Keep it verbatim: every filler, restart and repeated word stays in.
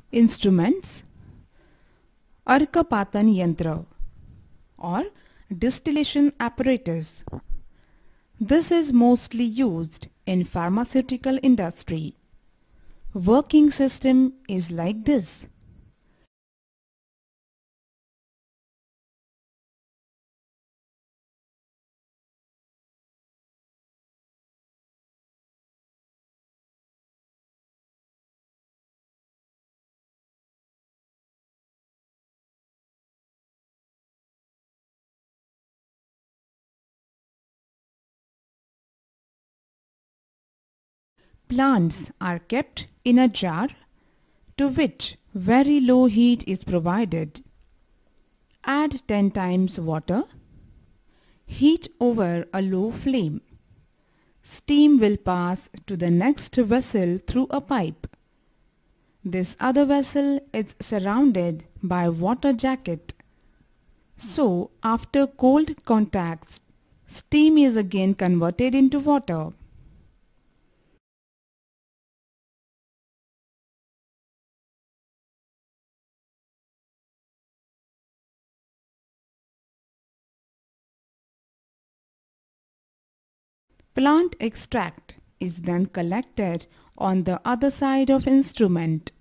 Instruments: Arkapatan Yantra or Distillation Apparatus. This is mostly used in pharmaceutical industry. Working system is like this. Plants are kept in a jar to which very low heat is provided. Add ten times water. Heat over a low flame. Steam will pass to the next vessel through a pipe. This other vessel is surrounded by water jacket. So, after cold contacts, steam is again converted into water. Plant extract is then collected on the other side of instrument.